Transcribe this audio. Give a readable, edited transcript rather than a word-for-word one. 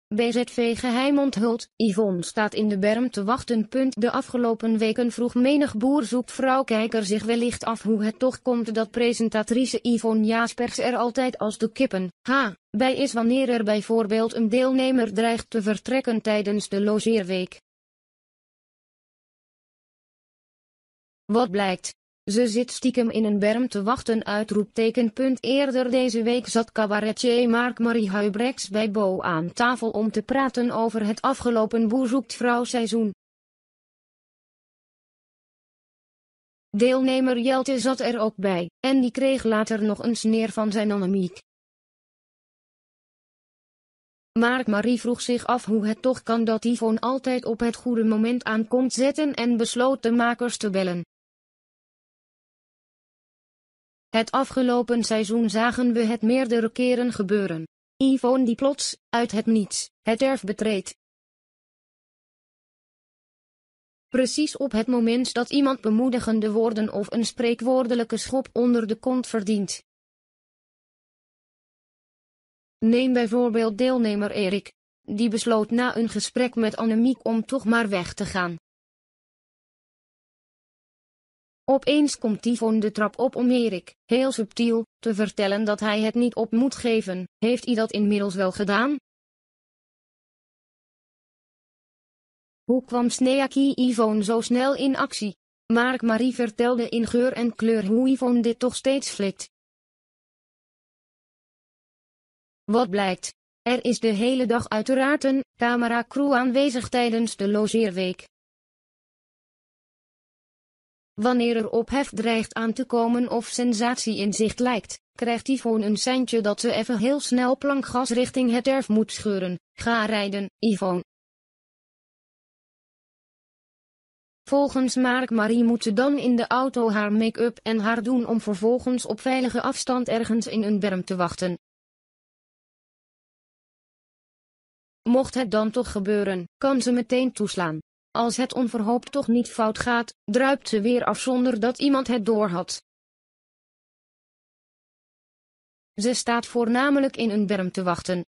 BZV geheim onthuld. Yvonne staat in de berm te wachten. De afgelopen weken vroeg menig boer zoekt vrouw-kijker zich wellicht af hoe het toch komt dat presentatrice Yvonne Jaspers er altijd als de kippen bij is wanneer er bijvoorbeeld een deelnemer dreigt te vertrekken tijdens de logeerweek. Wat blijkt? Ze zit stiekem in een berm te wachten. Eerder deze week zat cabaretier Mark-Marie Huibrechts bij Bo aan tafel om te praten over het afgelopen Boer zoekt vrouw seizoen. Deelnemer Jelte zat er ook bij, en die kreeg later nog een sneer van zijn Annemiek. Mark-Marie vroeg zich af hoe het toch kan dat Yvonne altijd op het goede moment aan komt zetten en besloot de makers te bellen. Het afgelopen seizoen zagen we het meerdere keren gebeuren. Yvonne die plots, uit het niets, het erf betreedt. Precies op het moment dat iemand bemoedigende woorden of een spreekwoordelijke schop onder de kont verdient. Neem bijvoorbeeld deelnemer Erik. Die besloot na een gesprek met Annemiek om toch maar weg te gaan. Opeens komt Yvonne de trap op om Erik, heel subtiel, te vertellen dat hij het niet op moet geven. Heeft hij dat inmiddels wel gedaan? Hoe kwam Sneaky Yvonne zo snel in actie? Mark-Marie vertelde in geur en kleur hoe Yvonne dit toch steeds flikt. Wat blijkt? Er is de hele dag uiteraard een cameracrew aanwezig tijdens de logeerweek. Wanneer er ophef dreigt aan te komen of sensatie in zicht lijkt, krijgt Yvonne een seintje dat ze even heel snel plankgas richting het erf moet scheuren. Ga rijden, Yvonne. Volgens Mark-Marie moet ze dan in de auto haar make-up en haar doen om vervolgens op veilige afstand ergens in een berm te wachten. Mocht het dan toch gebeuren, kan ze meteen toeslaan. Als het onverhoopt toch niet fout gaat, druipt ze weer af zonder dat iemand het doorhad. Ze staat voornamelijk in een berm te wachten,